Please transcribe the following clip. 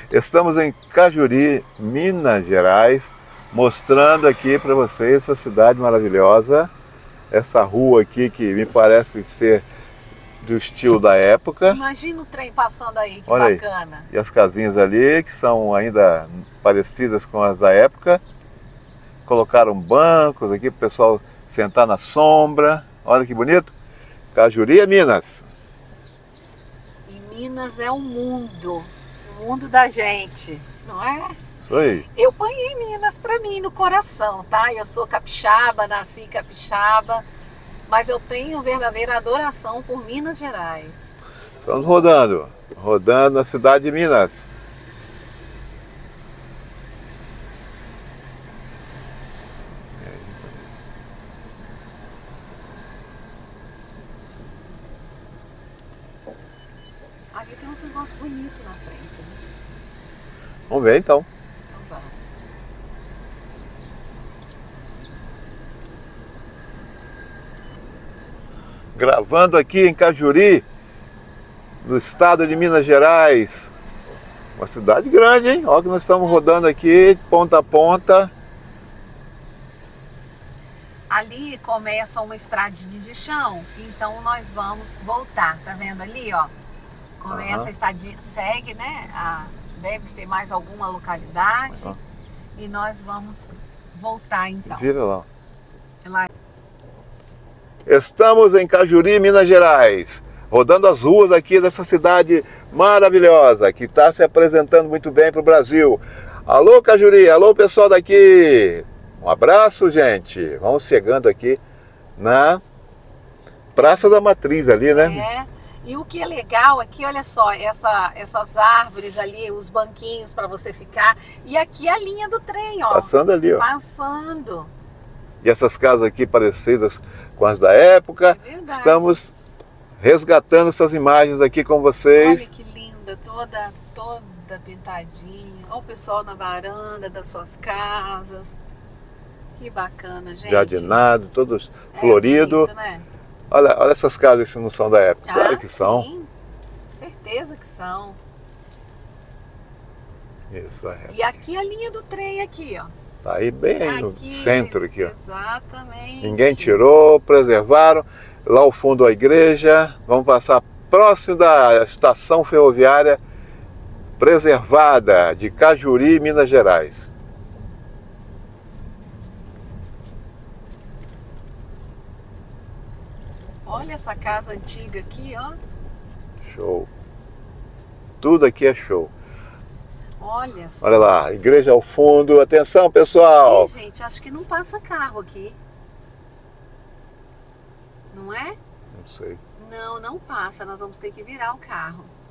Estamos em Cajuri, Minas Gerais, mostrando aqui para vocês essa cidade maravilhosa, essa rua aqui que me parece ser do estilo da época. Imagina o trem passando aí, que Olha bacana. Aí. E as casinhas ali, que são ainda parecidas com as da época. Colocaram bancos aqui para o pessoal sentar na sombra. Olha que bonito. Cajuri é Minas. E Minas é o mundo da gente, não é? Isso aí. Eu ponhei Minas para mim no coração, tá? Eu sou capixaba, nasci capixaba, mas eu tenho verdadeira adoração por Minas Gerais. Estamos rodando na cidade de Minas. Ali tem uns negócios bonitos na frente, né? Vamos ver então. Então vamos. Gravando aqui em Cajuri, no estado de Minas Gerais. Uma cidade grande, hein? Olha que nós estamos rodando aqui, ponta a ponta. Ali começa uma estradinha de chão, então nós vamos voltar, tá vendo ali, ó? Começa a estradinha, segue, né? Deve ser mais alguma localidade. E nós vamos voltar então. Vira lá. Lá. Estamos em Cajuri, Minas Gerais, rodando as ruas aqui dessa cidade maravilhosa, que está se apresentando muito bem para o Brasil. Alô, Cajuri, alô, pessoal daqui. Um abraço, gente. Vamos chegando aqui na Praça da Matriz ali, né? E o que é legal aqui, olha só, essas árvores ali, os banquinhos para você ficar. E aqui a linha do trem, ó. Passando ali, ó. Passando. E essas casas aqui parecidas com as da época. Verdade. Estamos resgatando essas imagens aqui com vocês. Olha que linda, toda pintadinha. Olha o pessoal na varanda das suas casas. Que bacana, gente. Jardinado, todos florido. Bonito, né? Olha essas casas que não são da época. Claro que são. Sim, certeza que são. Isso, é. E aqui a linha do trem aqui, ó. Tá aí bem no centro aqui, ó. Exatamente. Ninguém tirou, preservaram. Lá ao fundo a igreja. Vamos passar próximo da estação ferroviária preservada de Cajuri, Minas Gerais. Olha essa casa antiga aqui, ó. Show. Tudo aqui é show. Olha só. Olha lá, igreja ao fundo. Atenção, pessoal. Ei, gente, acho que não passa carro aqui. Não é? Não sei. Não passa. Nós vamos ter que virar o carro.